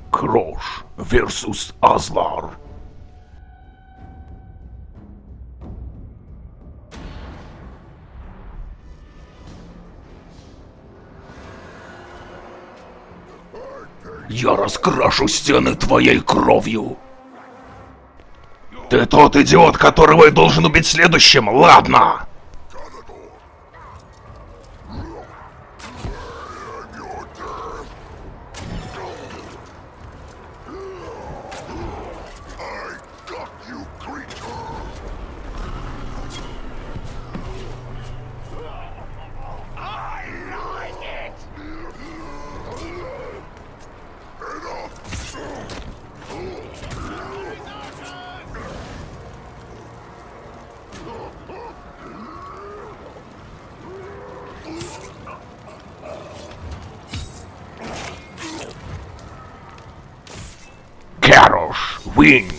Крош versus Азлар. Я раскрашу стены твоей кровью. Ты тот идиот, которого я должен убить следующим, ладно? Крош wins.